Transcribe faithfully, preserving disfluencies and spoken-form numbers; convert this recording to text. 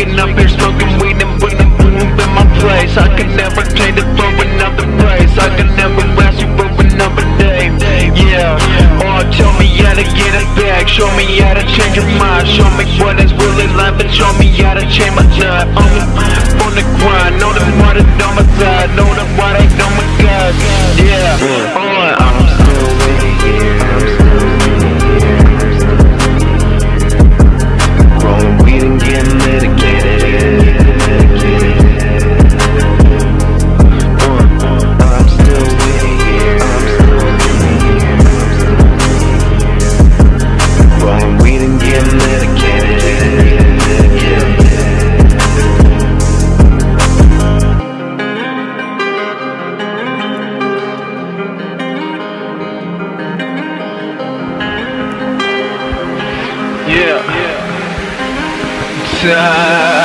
drinking up here, smoking weed and putting boom in my place. I can never trade it for another price. I can never ask you for another day. Yeah, oh, tell me how to get it back. Show me how to change your mind. Show me what is really life and show me how to change my life. I'm on the grind, know the mother on my side, know the what I know my God. Yeah, oh, I'm still waiting here. I'm still rolling weed and getting medicated. I'm still waiting here. I'm still waiting here. Rolling weed and getting medicated. Yeah. Yeah.